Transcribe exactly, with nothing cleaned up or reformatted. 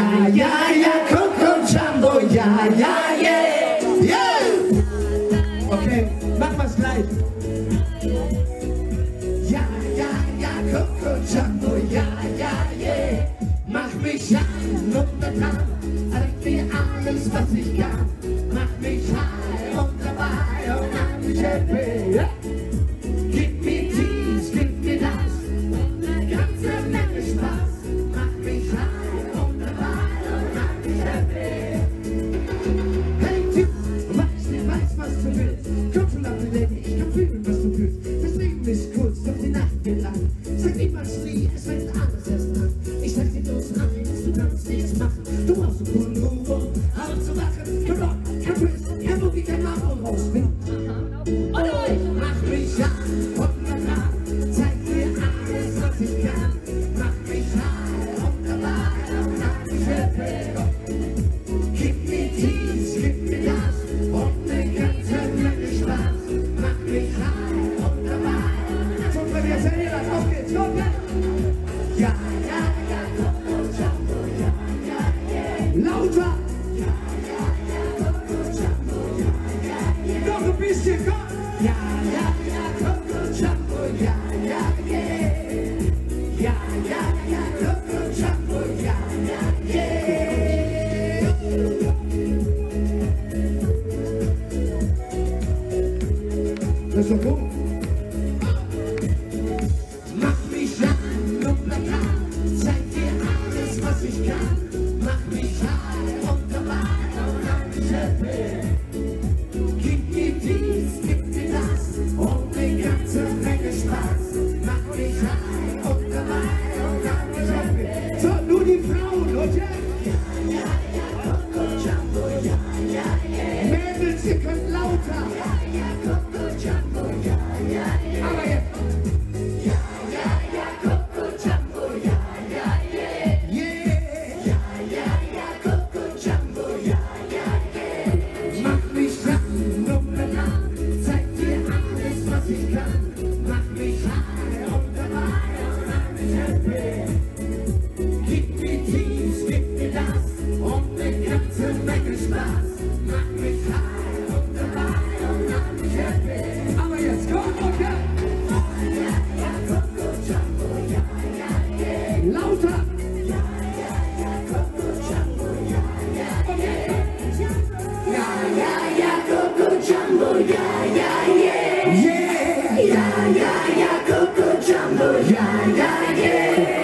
Ja, ja, ja, Coco Jumbo, ja, ja, yeah, yeah. Okay, machen wir's gleich. Ja, ja, ja, Coco Jumbo, ja, ja, yeah. Mach mich an und bekannt, zeig dir alles, was ich kann. Mach mich high und dabei und mach mich happy. Yeah. Gib mir dies, gib mir das, und eine ganze Menge Spaß. Mach mich high und dabei und mach mich happy. Hey du, weißt nicht, weißt, was du willst. Komm schon ab, Lady, ich kann fühlen, was du fühlst. Das Leben ist kurz, doch die Nacht wird lang. Sag niemals nie, es fängt alles erst an. Ich sag dir bloß eins, du kannst nichts machen. Du brauchst einen coolen Move, um alles zu machen. Kein Rock, kein Twist, kein Boogie, kein Marmor rausfinden. Und euch, mach mich an und danach, zeig dir alles, was ich kann. Mach mich high und dabei und mach mich happy. Gib mir dies, gib mir das und eine ganze Menge Spaß. Mach mich high und dabei. So, wenn ihr jetzt erinnert, auf geht's, auf geht's. Ja, ja, ja, Coco Jumbo, ja, ja, yeah. Lauter! Ja, ja, ja, Coco Jumbo, ja, ja, yeah. Noch ein bisschen, komm! Ja, ja, ja, Coco Jumbo, ja, ja, yeah. Ja, ja, ja, Coco Jumbo, ja, ja, yeah. Das ist doch gut. Mach mich an und bekannt, zeig dir alles, was ich kann. Mach mich high und dabei und mach mich happy. Gib mir dies, gib mir das und eine ganze Menge Spaß. Mach mich high und dabei und mach mich happy. So, nur die Frauen, okay? Ja, ja, ja, Coco Jumbo, ja, ja, yeah. Mädels, ihr könnt lauter. Ja, ja, Coco Jumbo, ja, ja, yeah. Aber jetzt. Ja, ja, ja, Coco Jumbo, ja, ja, yeah. Yeah. Ja, ja, ja, Coco Jumbo, ja, ja, yeah. Mach mich an und bekannt, zeig dir alles, was ich kann. Mach mich high und dabei und mach mich happy. Gib mir dies, gib mir das und eine ganze Menge Spaß. Mach mich high und dabei und mach mich happy. Aber jetzt komm, okay. Ja, ja, ja, Coco Jumbo, ja, ja, yeah. Lauter. Ja, ja, ja, Coco Jumbo, ja, ja, yeah. Ja, ja, ja, Coco Jumbo, ja, ja, yeah. Yeah. Ja, ja, ja, Coco Jumbo, ja, ja, yeah.